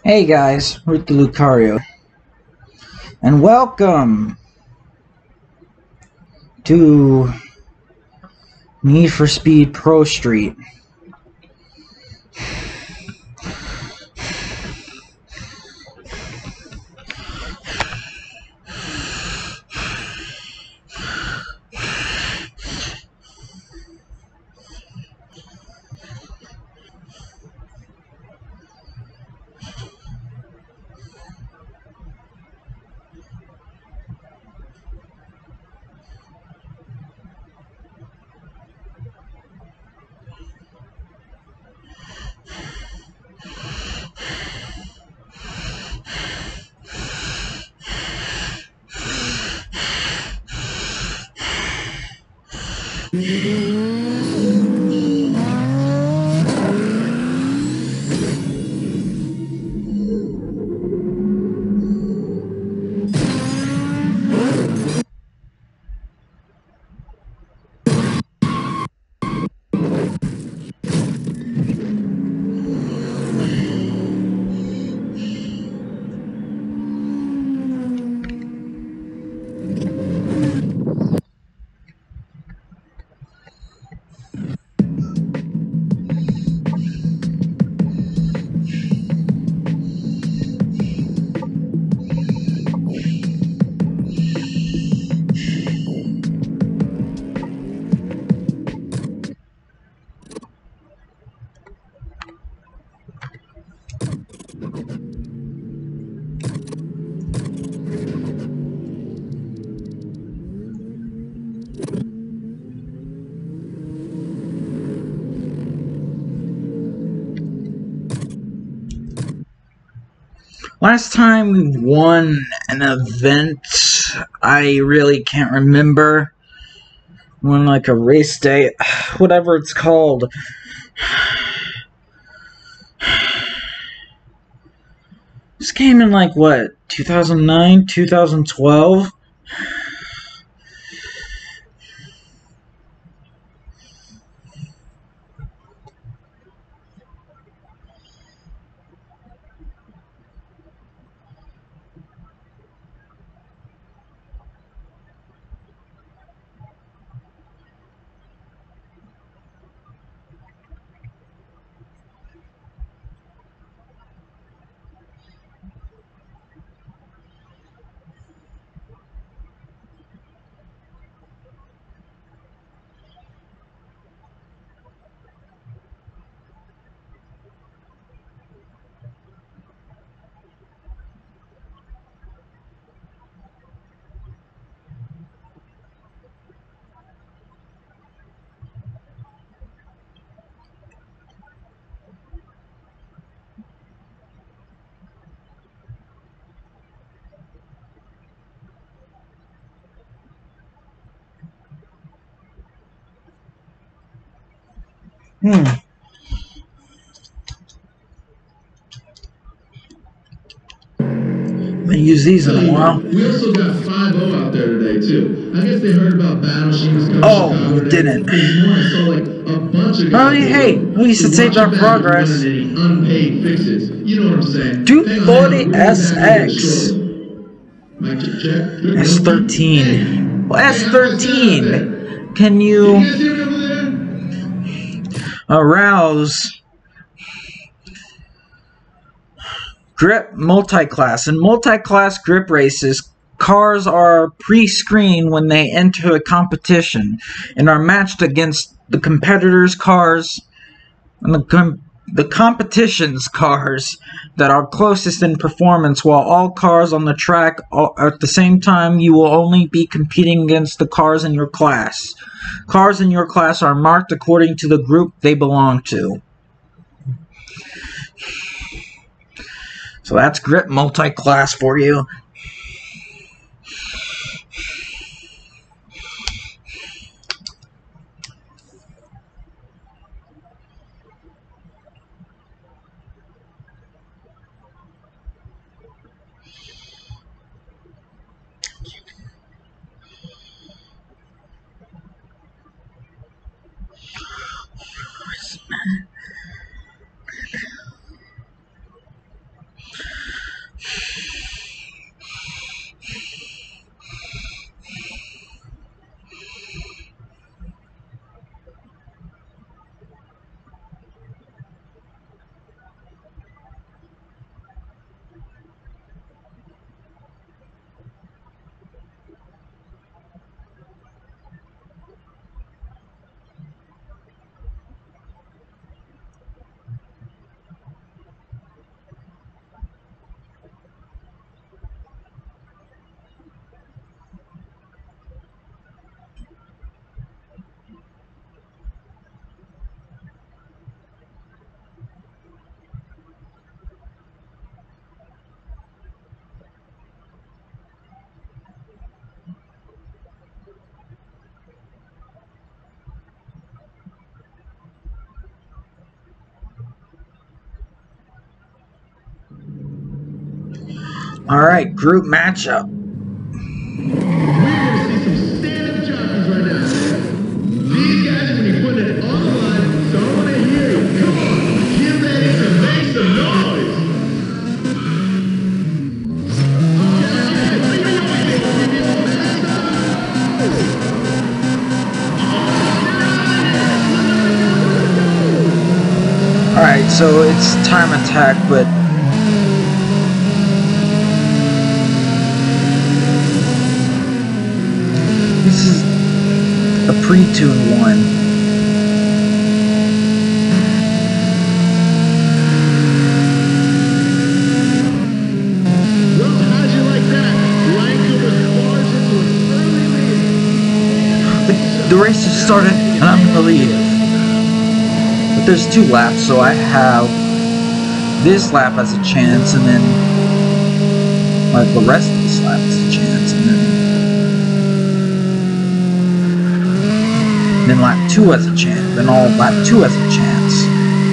Hey guys, Ricky Lucario, and welcome to Need for Speed Pro Street. Last time we won an event, I really can't remember. Won like a race day, whatever it's called. This came in like what, 2009, 2012? I haven't used these in a while. We also got 5-0 out there today, too. I guess they heard about Battle Sheets coming to Oh, Chicago we today. didn't. This morning, I saw like a bunch of Oh, guys on the hey, road. at least So it watch saved your our back if you're progress. running any unpaid fixes. You know what I'm saying? Hang on. 240 We'll be back with this SX. shortly. Mic check. Good. S13. Well, Hey, how's my sound out there? S13. Can Can you you guys hear me over there? arouse grip multi-class? In multi-class grip races, cars are pre-screened when they enter a competition and are matched against the competitors' cars and the competition's cars that are closest in performance. While all cars on the track are at the same time, you will only be competing against the cars in your class. Cars in your class are marked according to the group they belong to. So that's grip multi-class for you. Alright, group matchup. We're gonna see some stand-up jockeys right now. These guys are gonna be putting it on the line, so I wanna hear you. Come on, get ready to make some noise. Alright, so it's time attack, but this is a pre-tuned one. Well, how'd you like that? Lancaster's barged into an early lead. The race has started, and I'm in the lead. But there's 2 laps, so I have this lap as a chance, and then like the rest of this lap as a chance, and then lap 2 as a chance, then all lap 2 as a chance.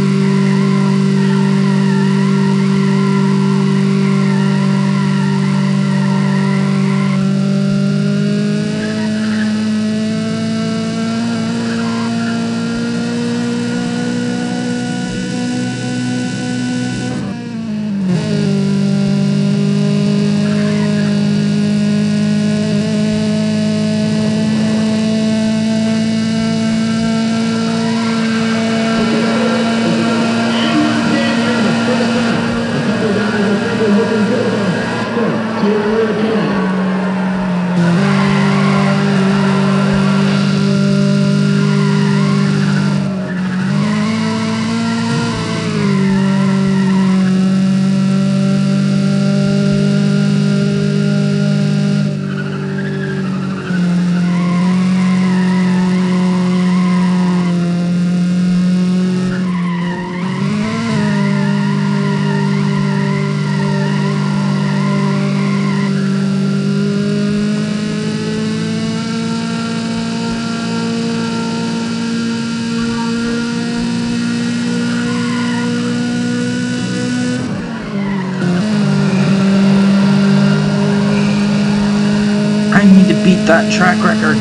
I need to beat that track record.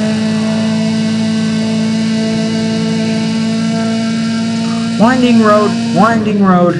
Winding road, winding road.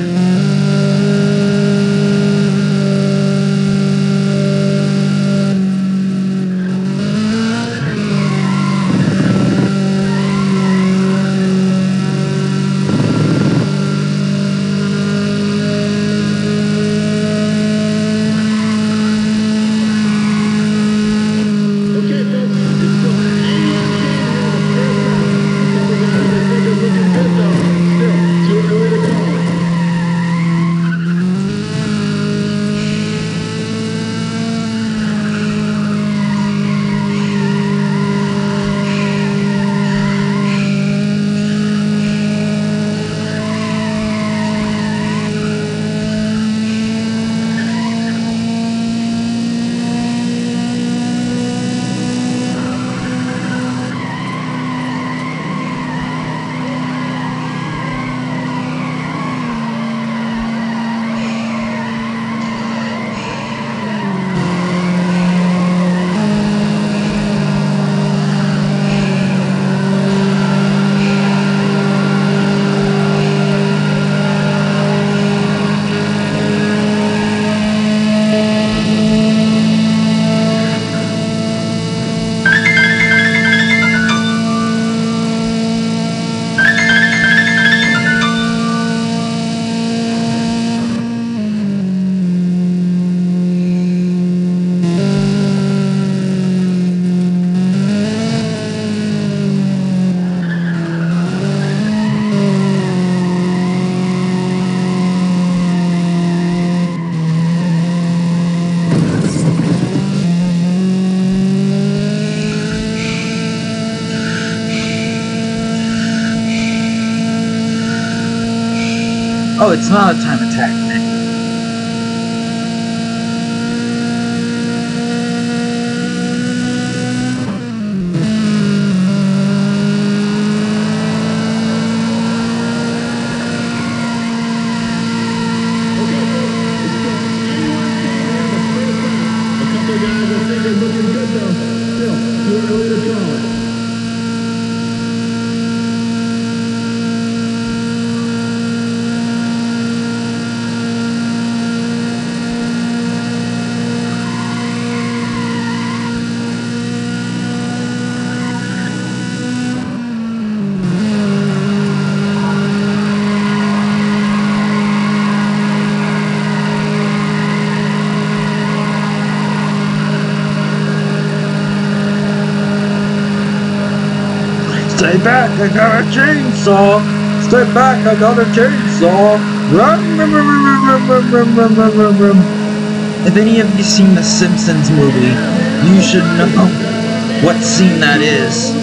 Oh, it's not a time attack thing. Stay back, I got a chainsaw. Stay back, I got a chainsaw. Rum, rum, rum, rum, rum, rum, rum, rum, rum, rum, rum. If any of you seen the Simpsons movie, you should know what scene that is.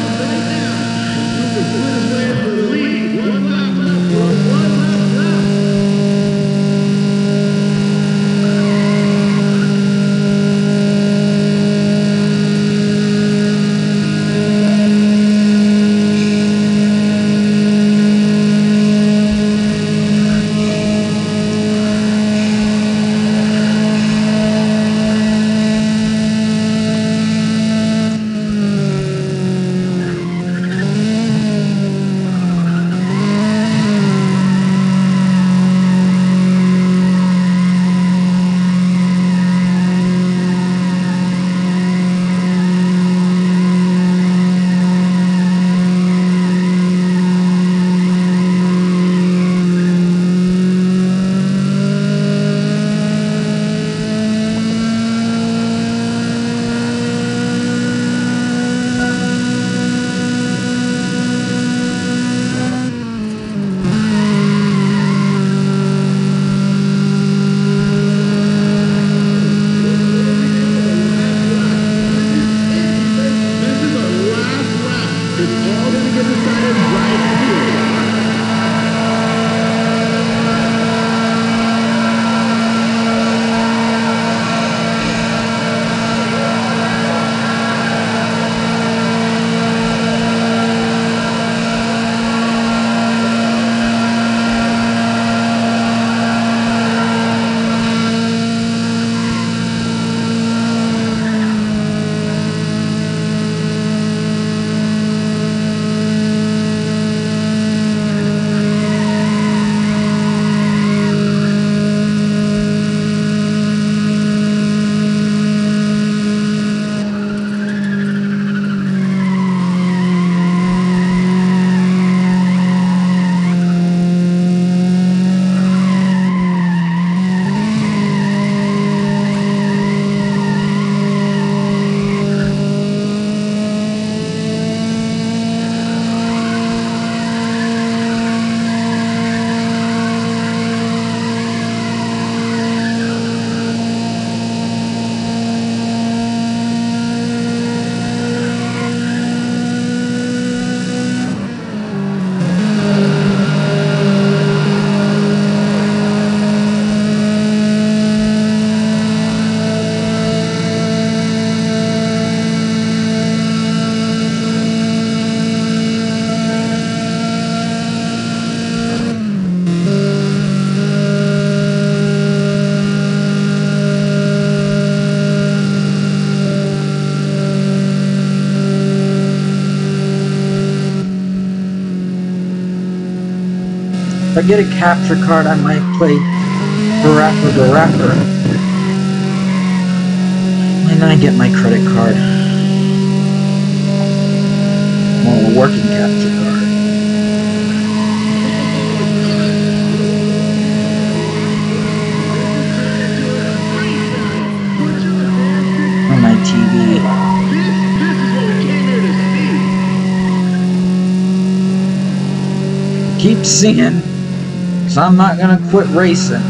If I get a capture card, I might play Rapper the Rapper. When I get my credit card. Well, a working capture card. On my TV. Keep singing, so I'm not gonna quit racing.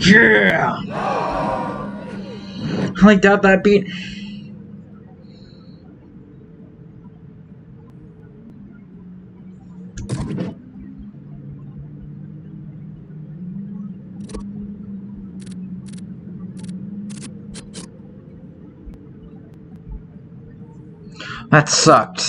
Yeah! I like that beat. That sucked.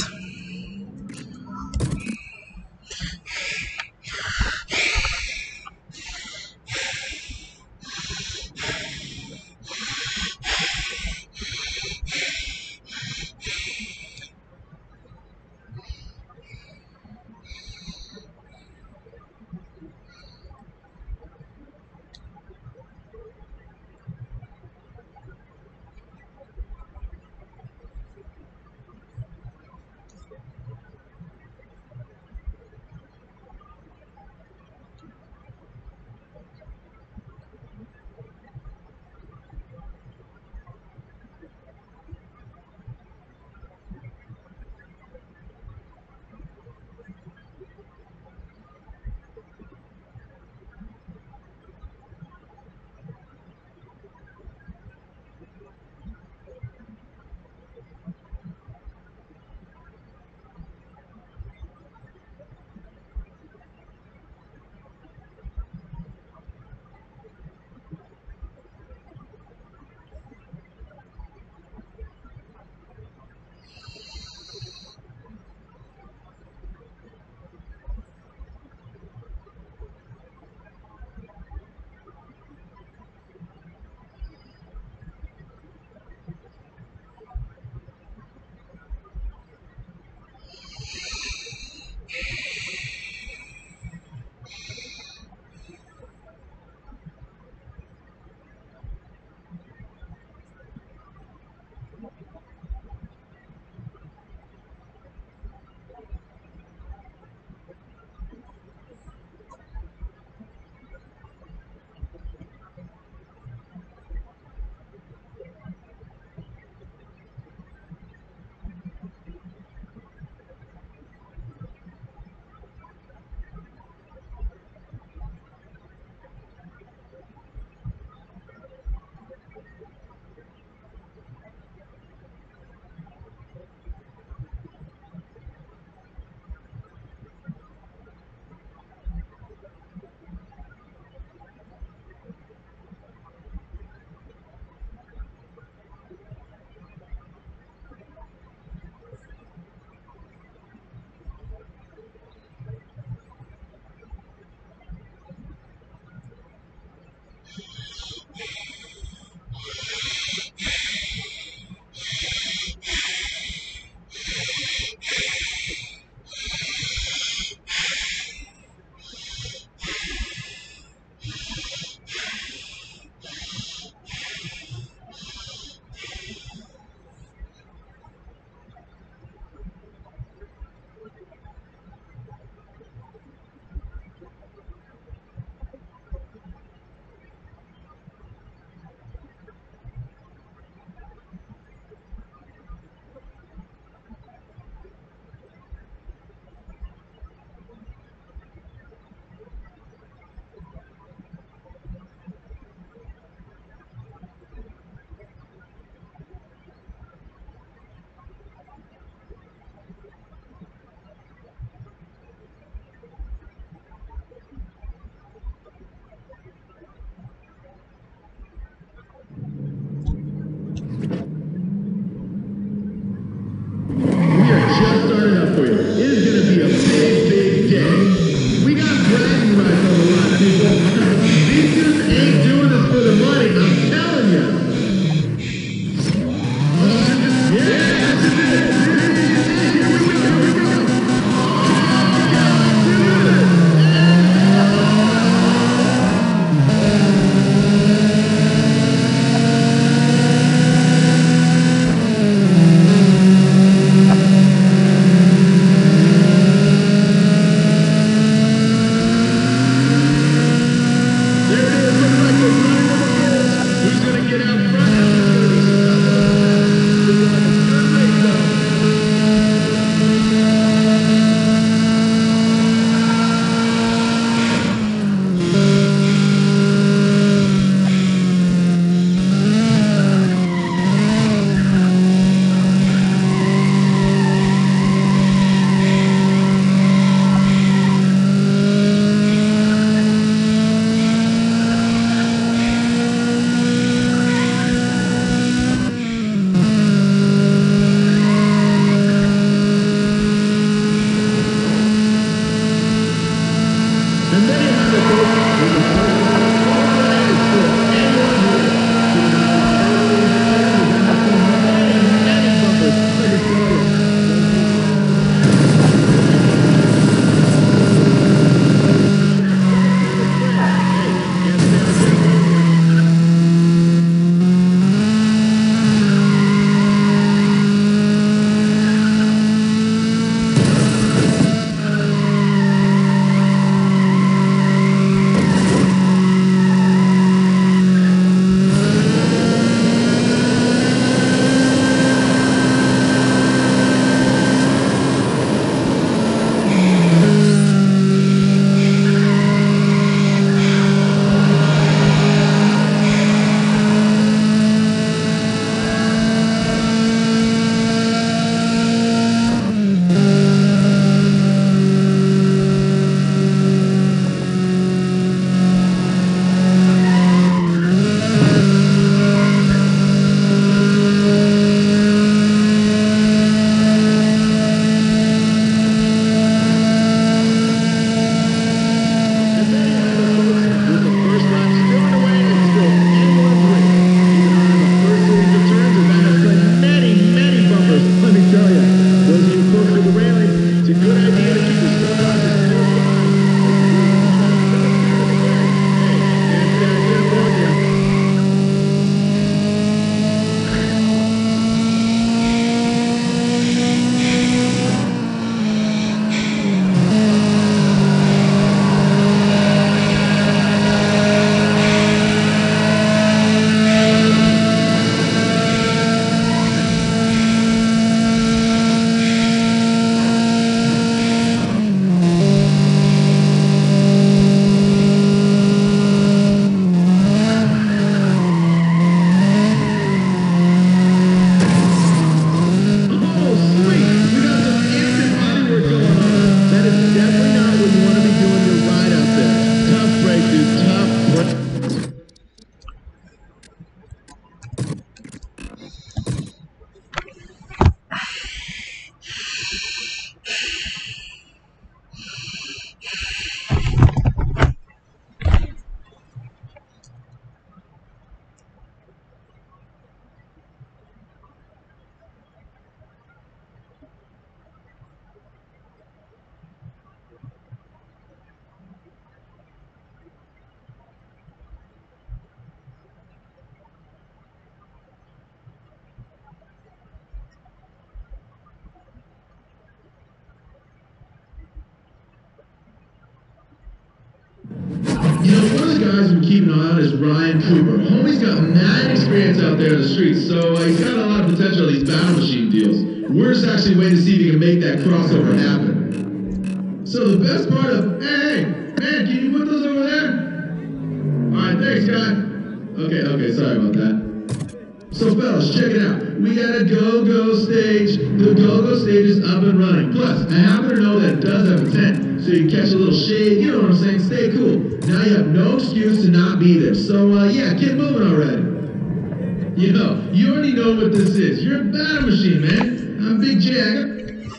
keeping an eye on is Ryan Cooper. Homie's got mad experience out there in the streets, so he's got a lot of potential in these battle machine deals. We're just actually waiting to see if he can make that crossover happen. So the best part of, hey, man, can you put those over there? Alright, thanks, guy. Okay, sorry about that. So fellas, check it out. We got a go-go stage. The go-go stage is up and running. Plus, I happen to know that it does have a tent, so you can catch a little shade, you know what I'm saying? Stay cool. Now you have no excuse to not be there. So, yeah, get moving already. You already know what this is. You're a battle machine, man. I'm Big Jagger.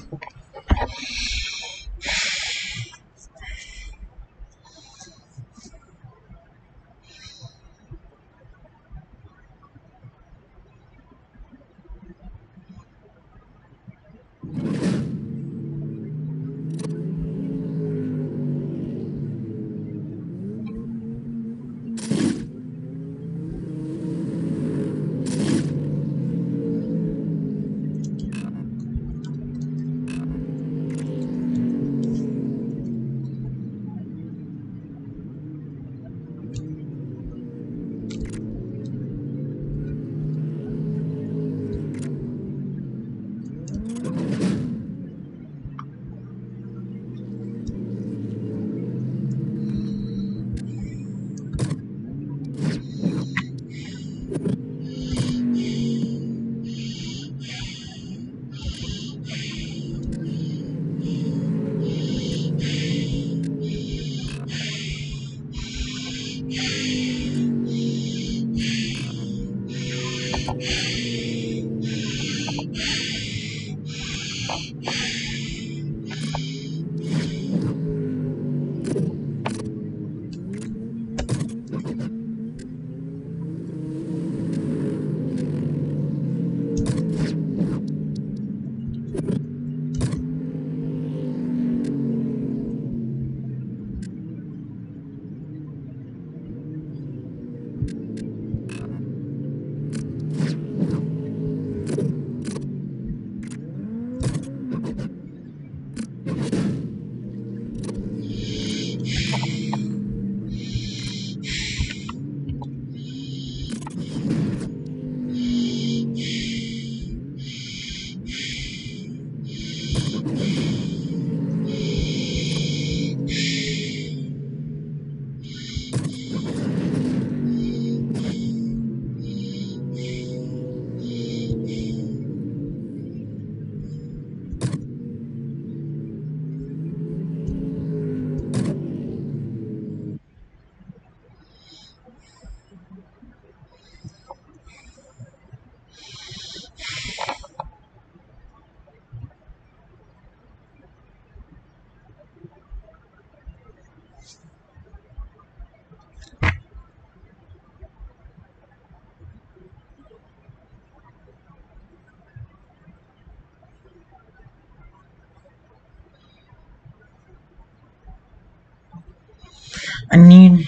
I need...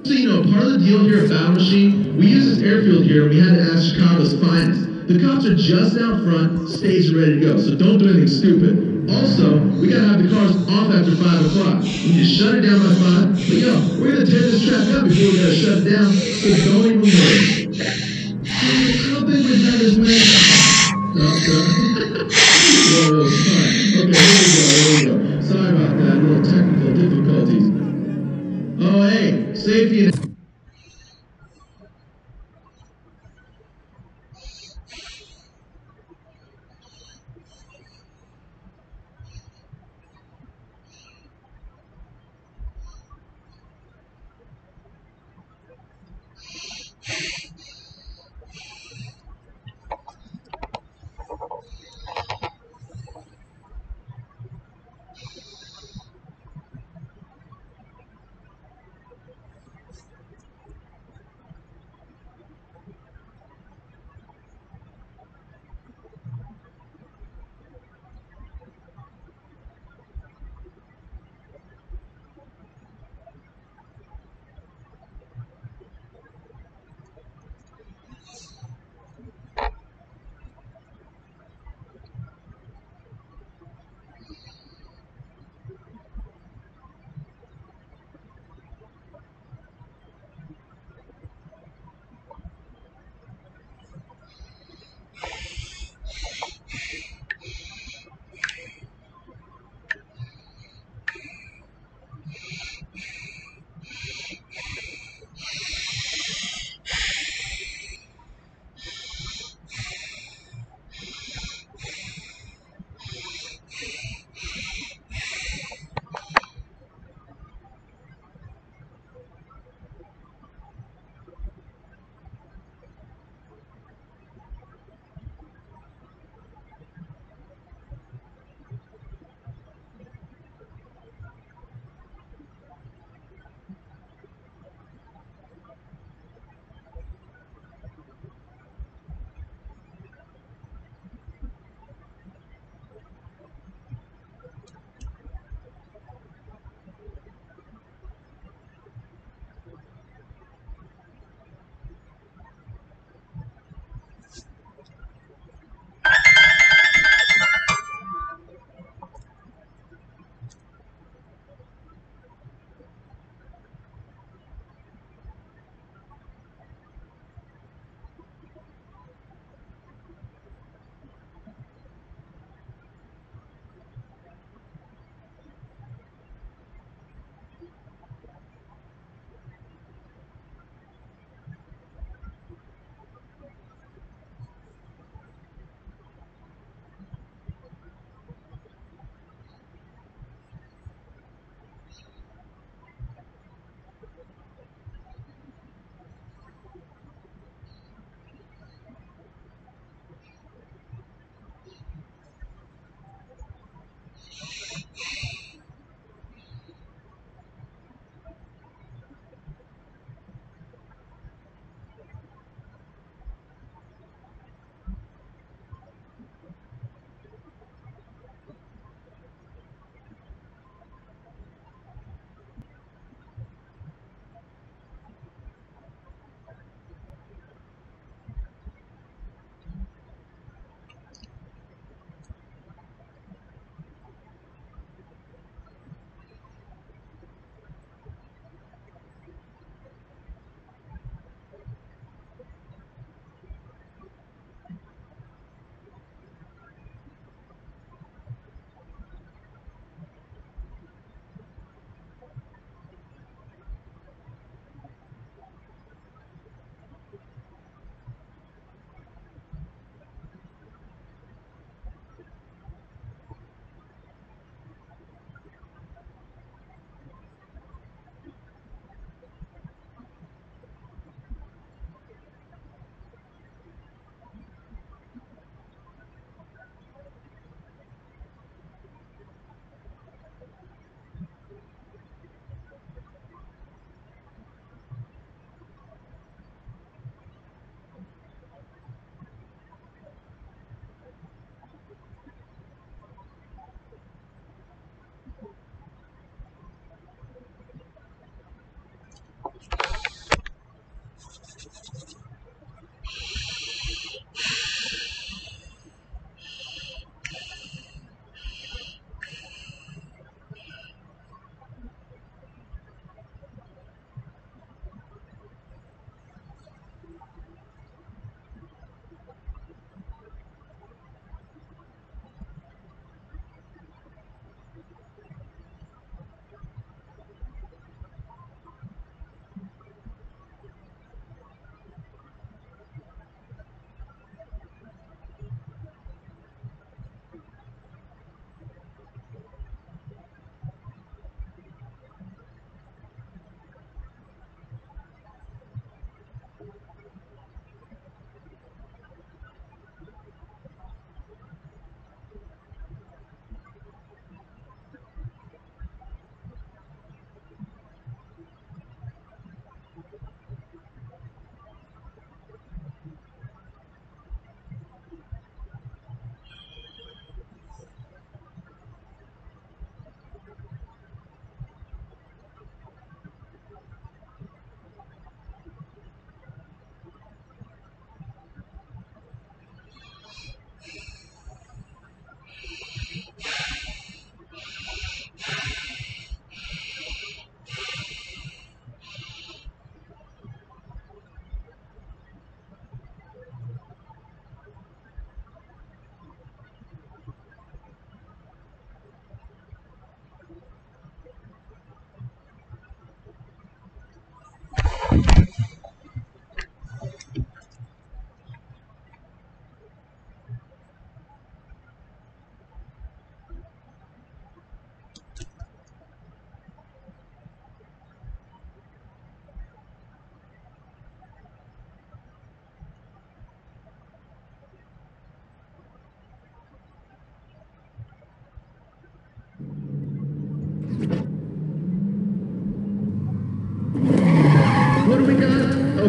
So, part of the deal here at Battle Machine, we use this airfield here, and we had to ask Chicago's finest. The cops are just out front, staged and ready to go, so don't do anything stupid. Also, we gotta have the cars off after 5 o'clock. We just shut it down by 5, but we're gonna tear this track up before we gotta shut it down, so don't even worry. How big was that this man? No, whoa, sorry. Okay, here we go. Sorry about that, little technical difficulties. Oh, hey, safety and...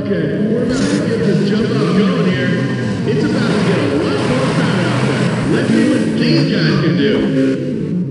Okay, we're about to get this jump off going here. It's about to get a lot more crowded out there. Let's see what these guys can do.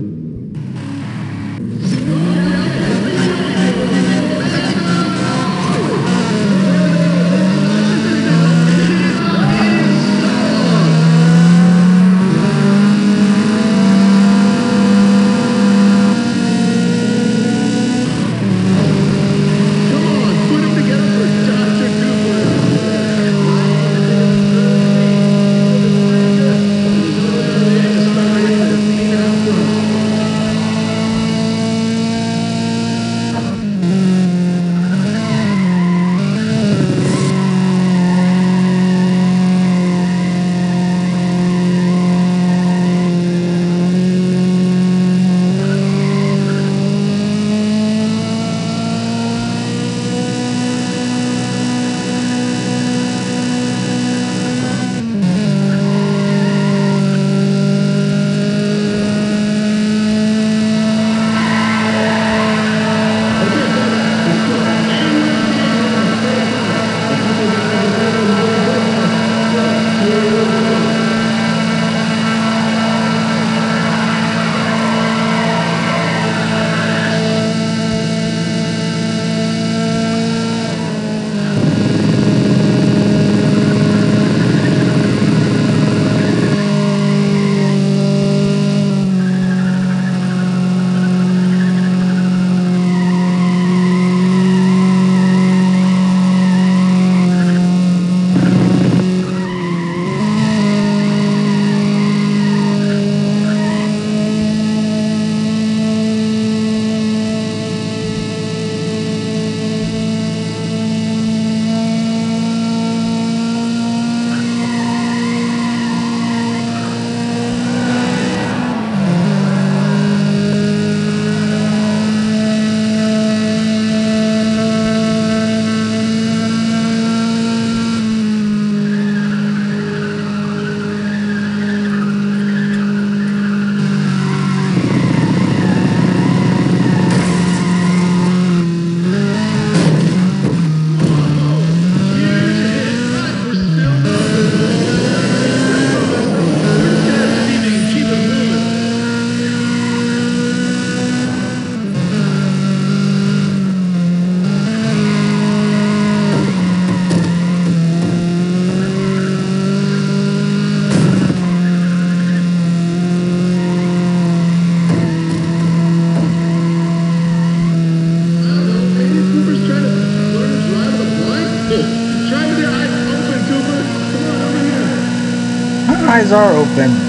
Eyes are open.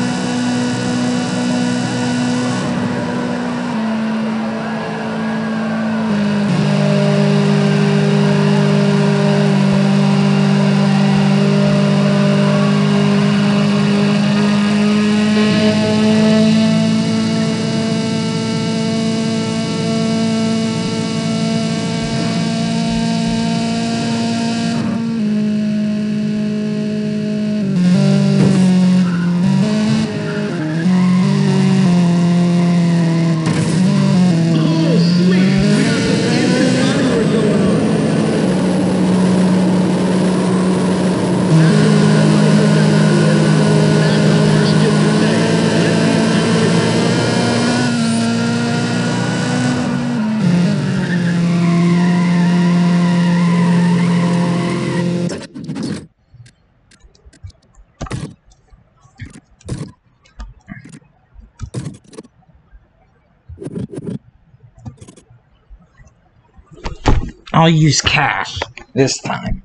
I'll use cash this time.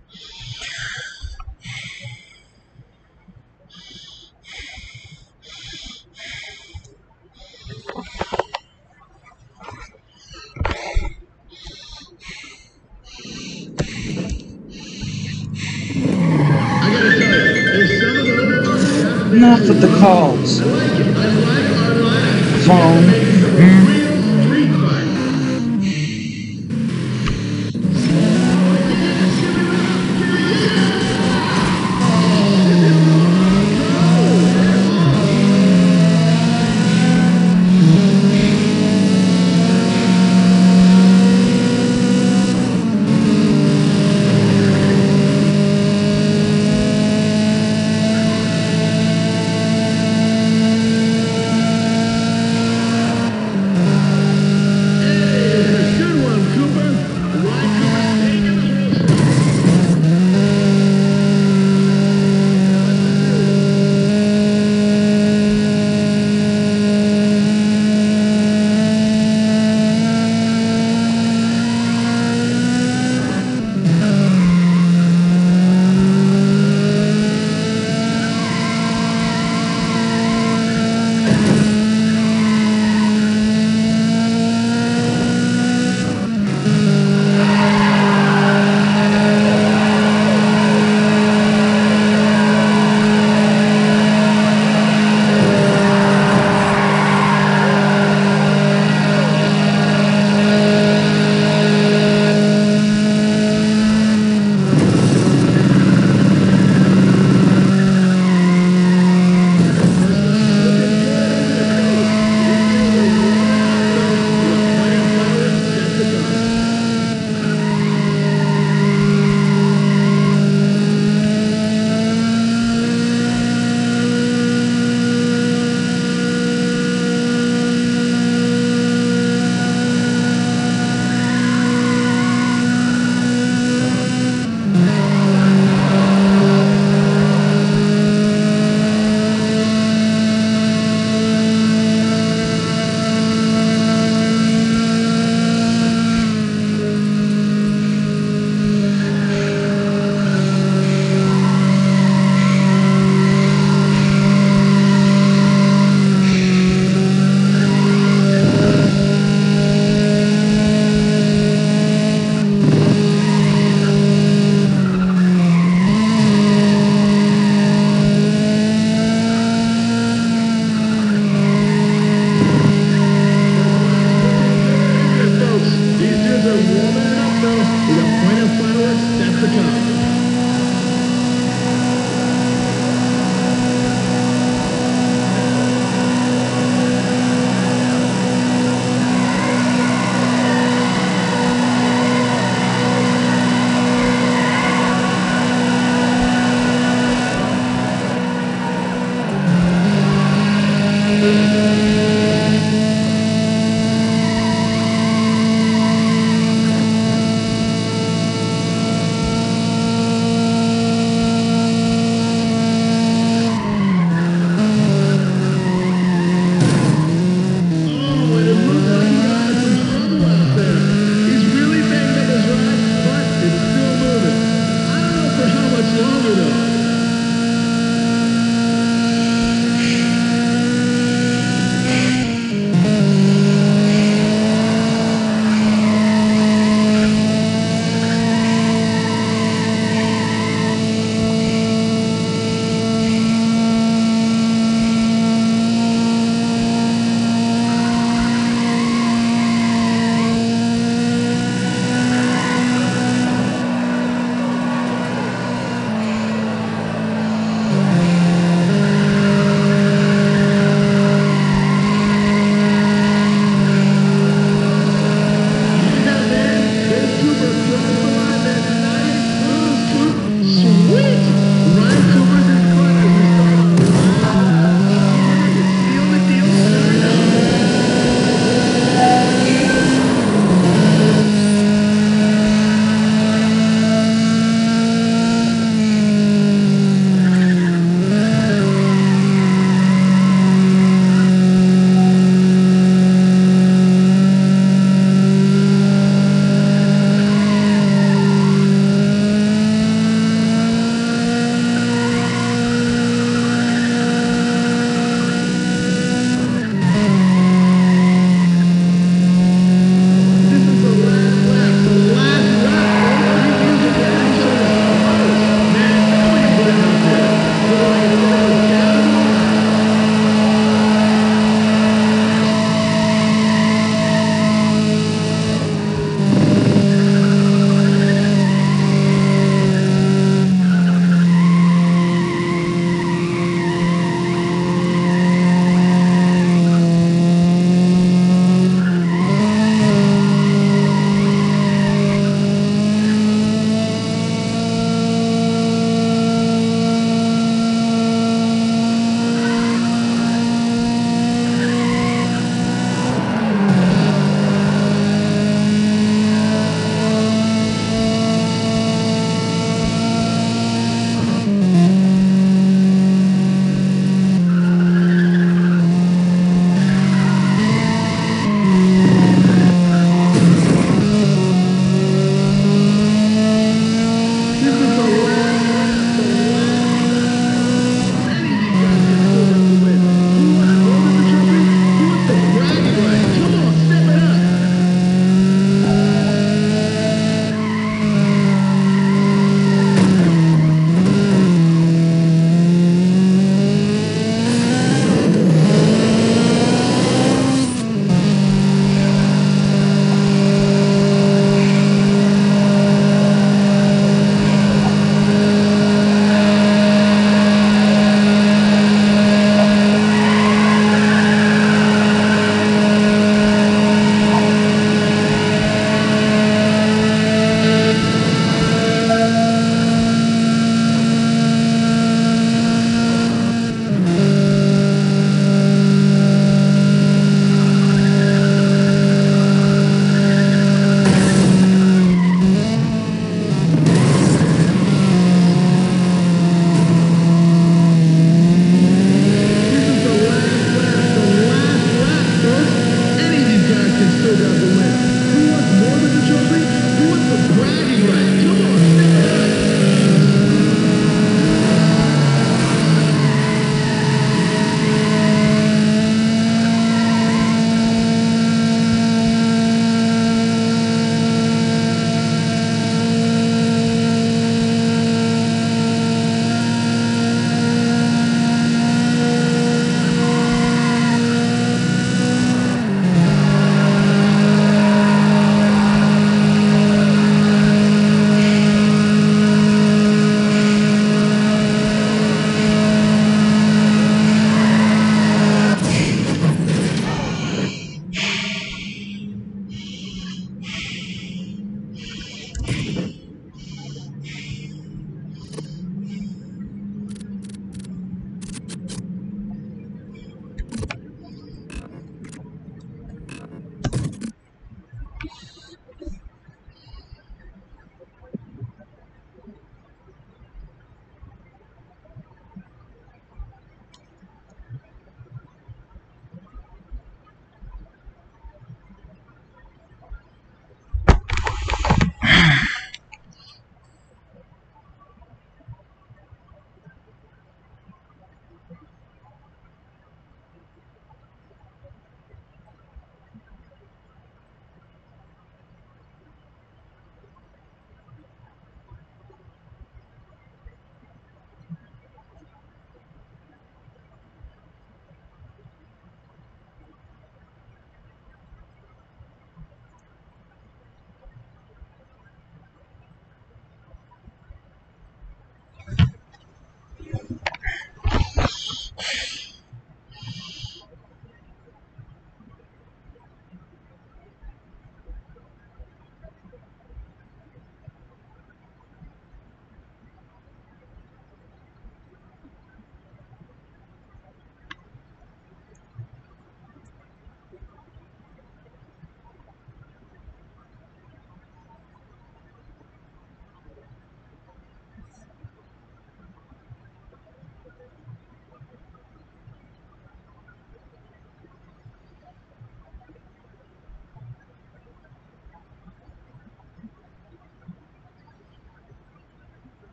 Enough with the calls. Phone.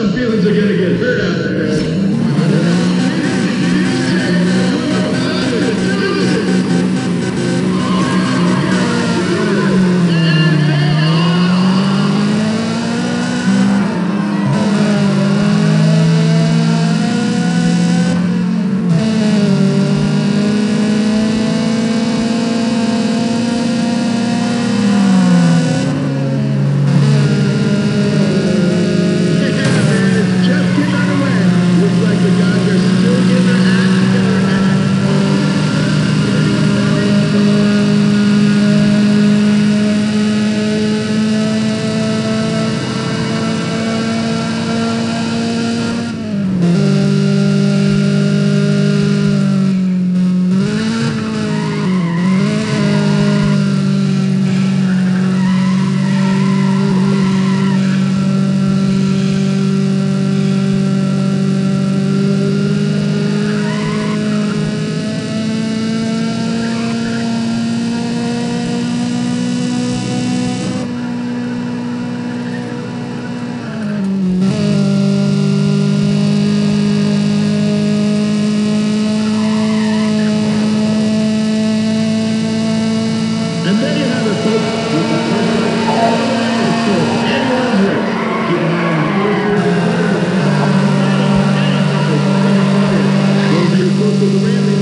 my feelings are gonna get hurt out there. Just getting underway. Looks like the guys are still getting their act together now. And there you have it, folks. With the first lap so anyone's race. Keep an eye on the first those of you close to the railing.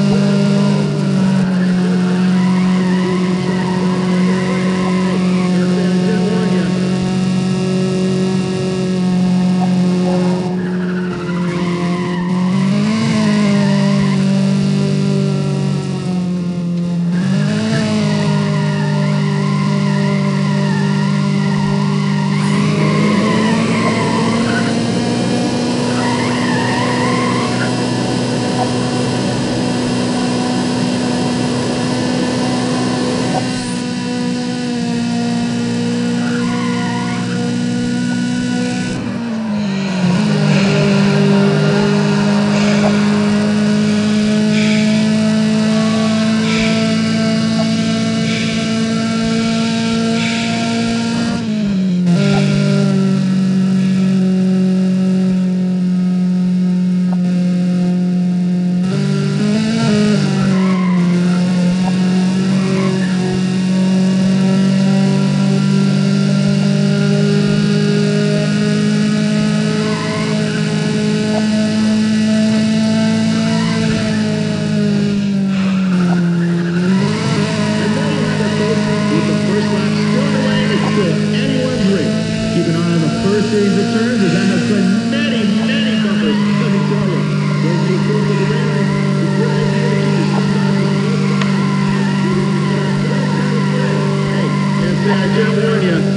Keep an eye on the first series of turns as that has been many, many bumpers. Let me tell you. When you go to the railing, the drive is sometimes hey, can't say I didn't warn you.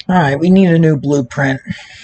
Alright, we need a new blueprint.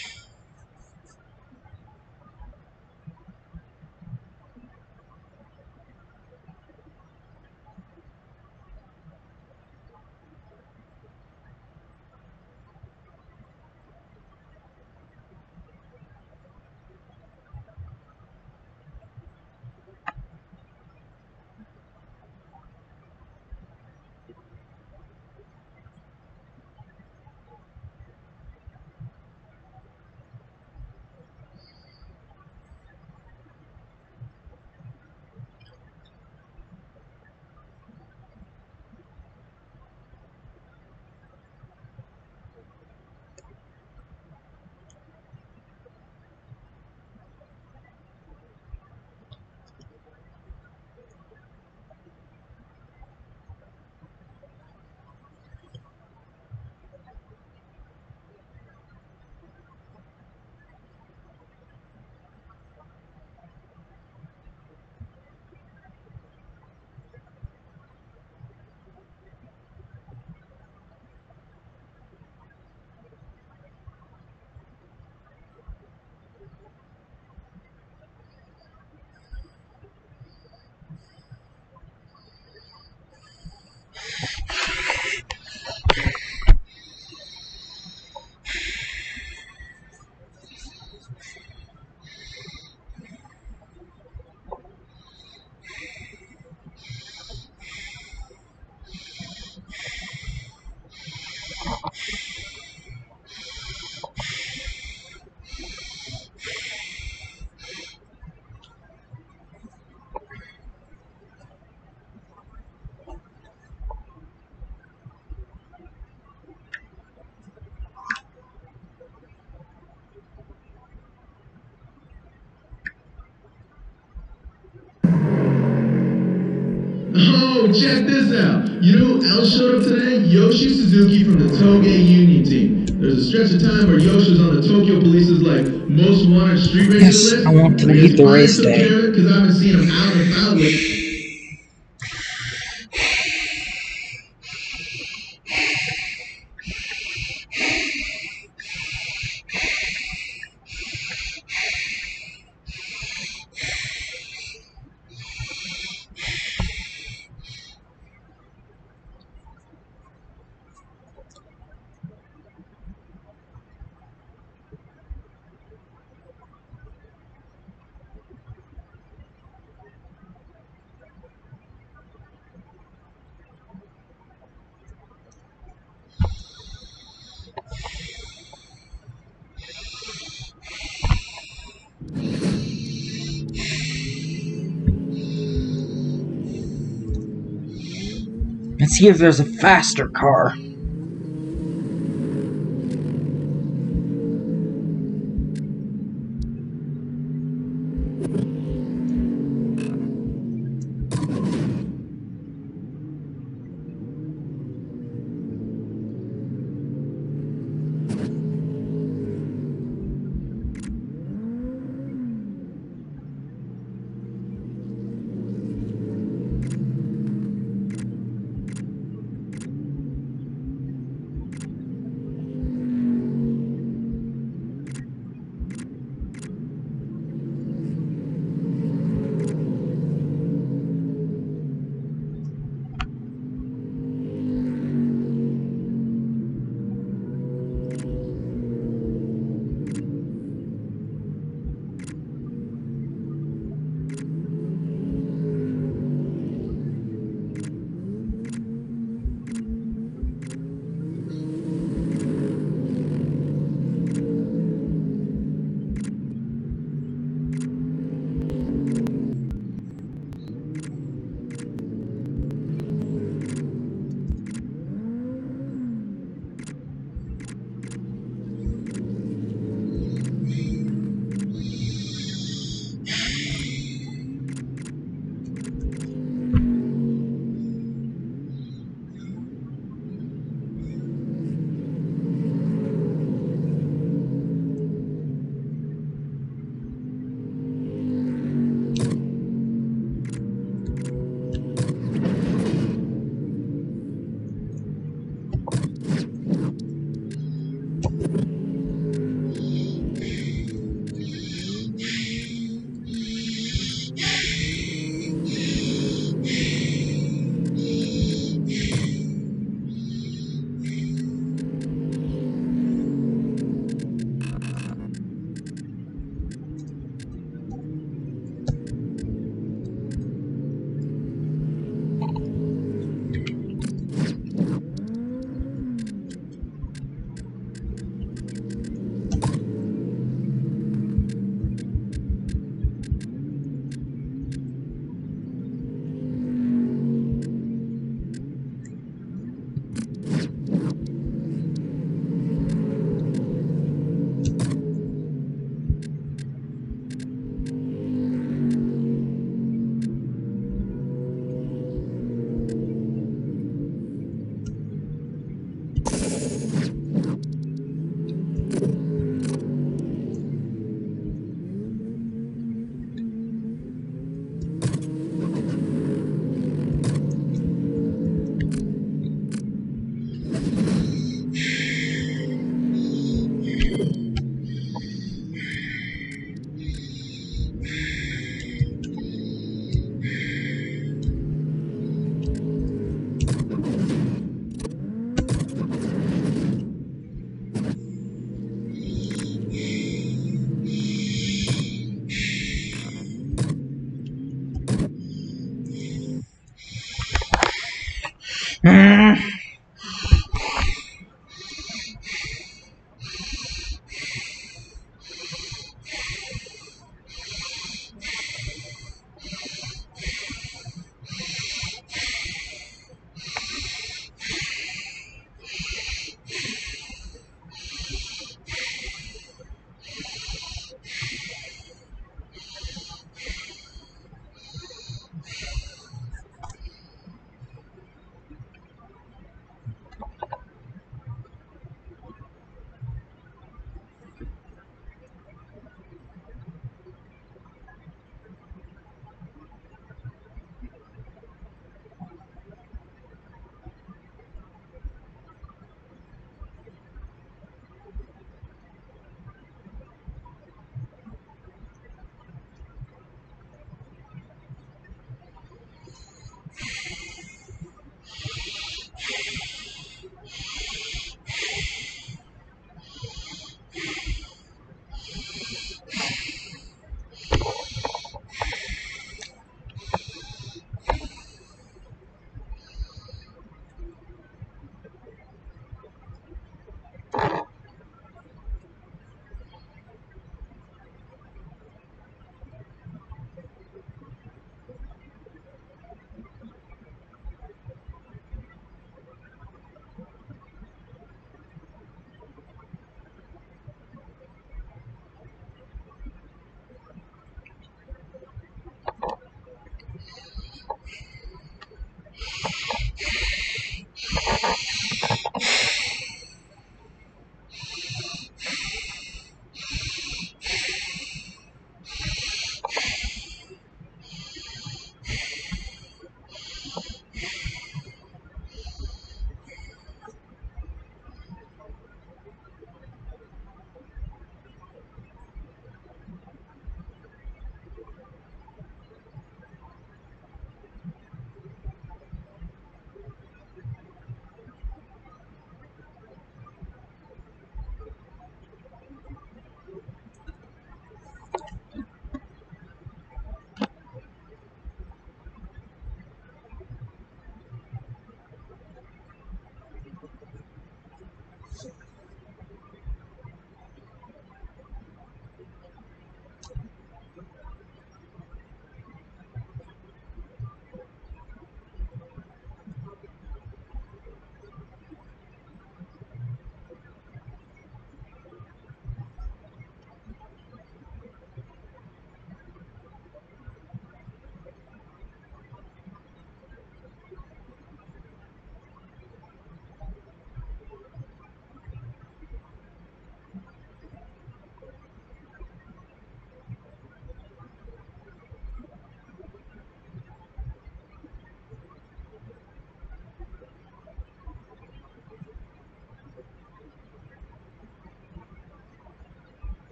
Oh, check this out. You know who else showed up today? Yoshi Suzuki from the Toge Union team. There's a stretch of time where Yoshi was on the Tokyo Police's most wanted street racer Yes, list. I want to I lead guess the Fire race took day. care of it because I haven't seen him out and about lately. Let's see if there's a faster car.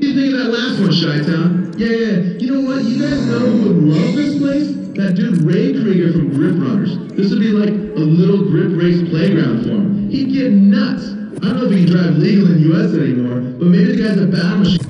you think of that last one, Chi-Town? Yeah. You know what? You guys know who would love this place? That dude Ray Krieger from Grip Runners. This would be like a little grip race playground for him. He'd get nuts. I don't know if he can drive legal in the U.S. anymore, but maybe the guy's a battle machine.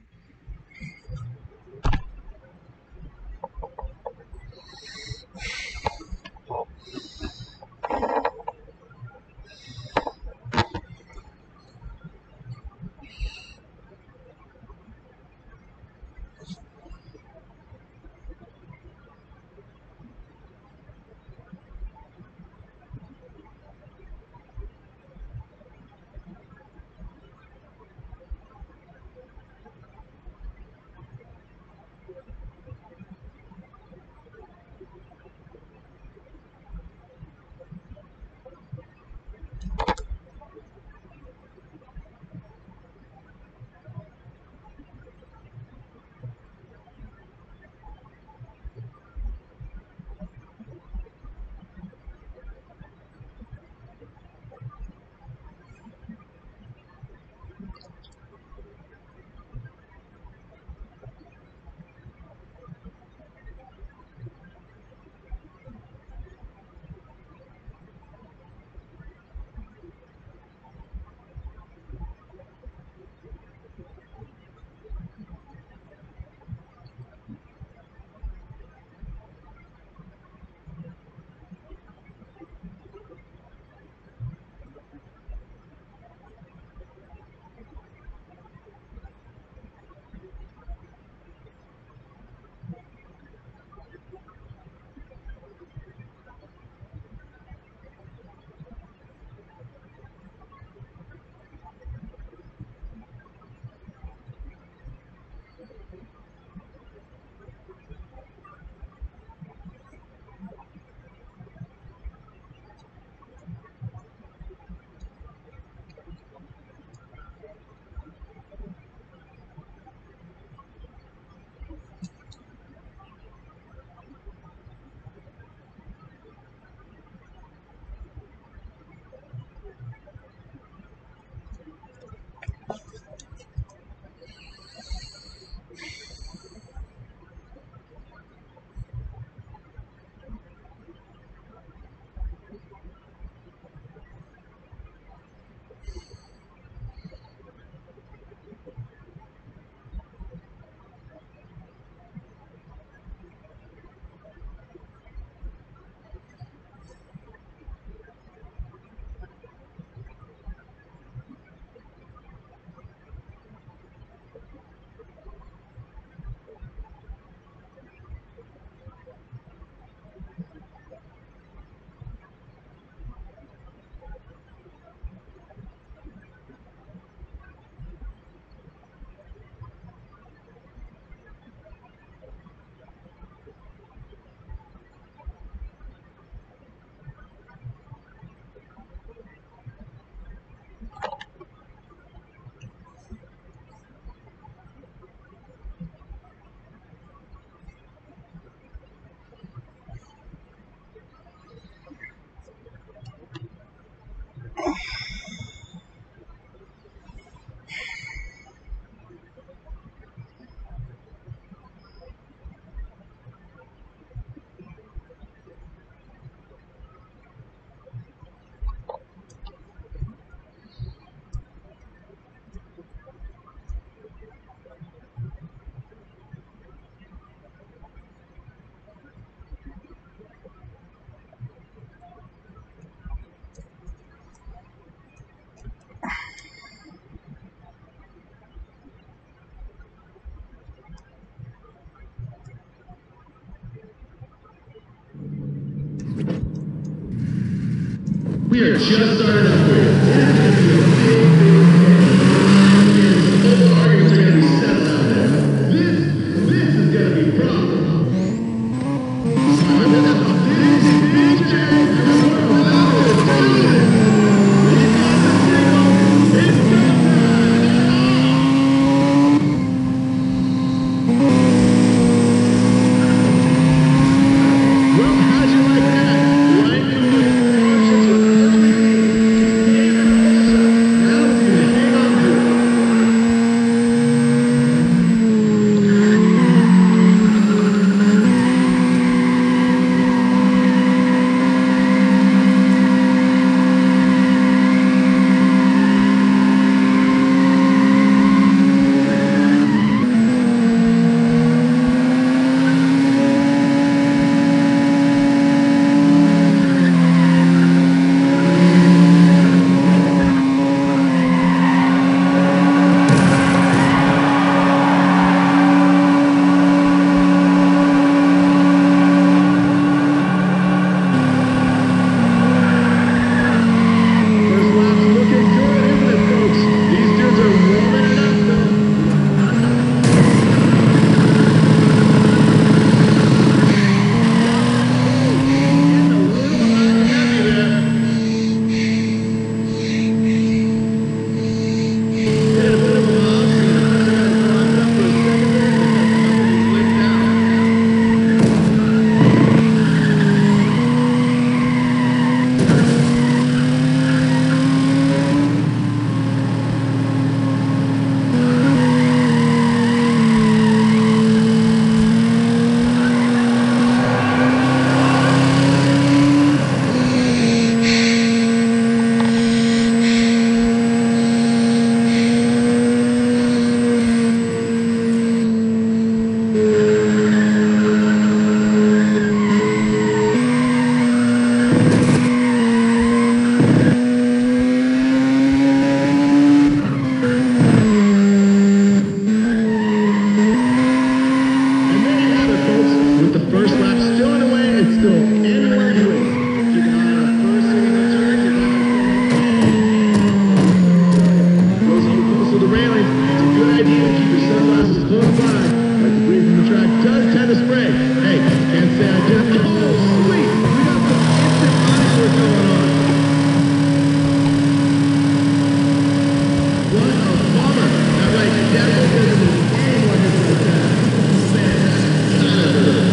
We are just starting up for you. All arguments are going to be settled out there. This is going to be proper. Well, how'd you like that? Lightning with railings, it's a good idea to keep your sunglasses close by. Like the breeze from the track does tend to spray. Hey, can't say I didn't. Oh, sweet! We got some instant ice work going on. What a bummer! That right, definitely doesn't need any more hits like that. Man, that's gotta hurt.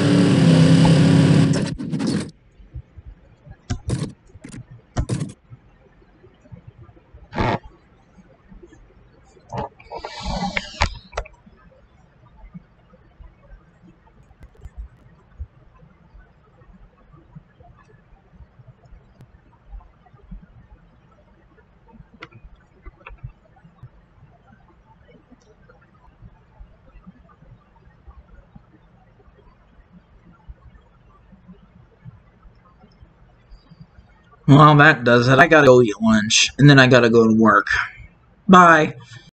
Well, that does it. I gotta go eat lunch, and then I gotta go to work. Bye.